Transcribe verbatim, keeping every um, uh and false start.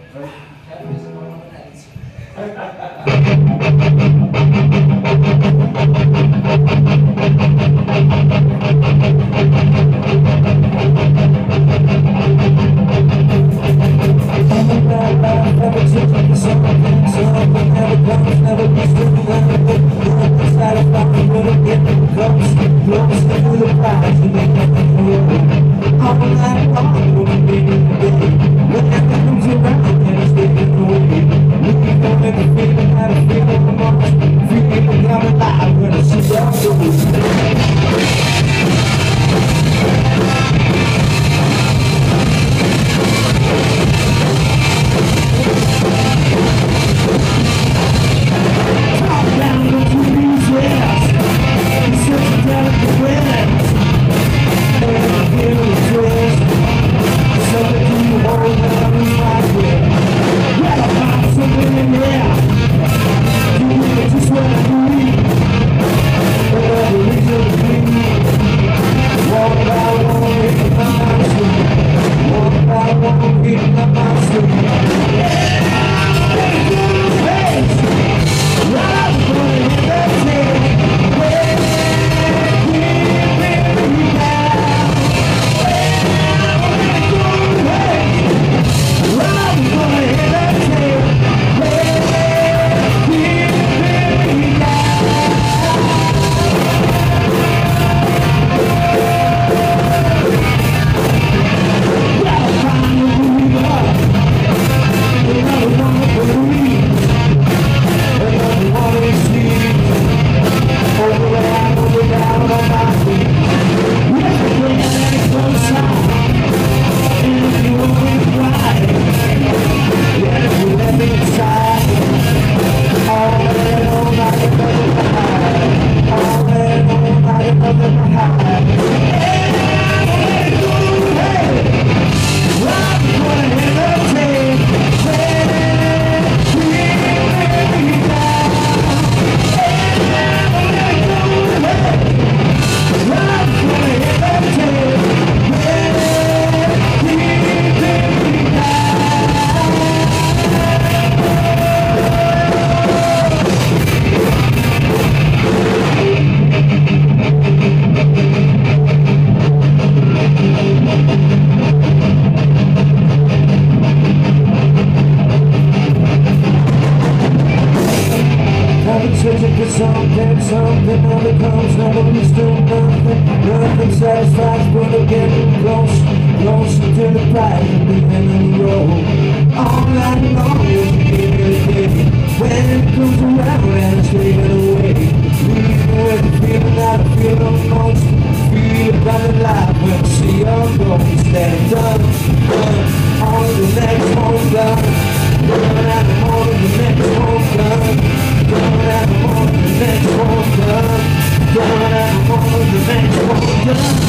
Searching for something, something never comes, never leads to nothing. Nothing satisfies, but I'm getting close, close to the prize at the end of the road. All night long is the day, when it comes around and it's fading away. Leaving with the feeling that I feel the most, feel about the life when I see your ghost. That I'm done, done, on to the next home gun. Done at the morning, the next home gun. Done at the morning, the next home gun. Done at the morning, the next home gun.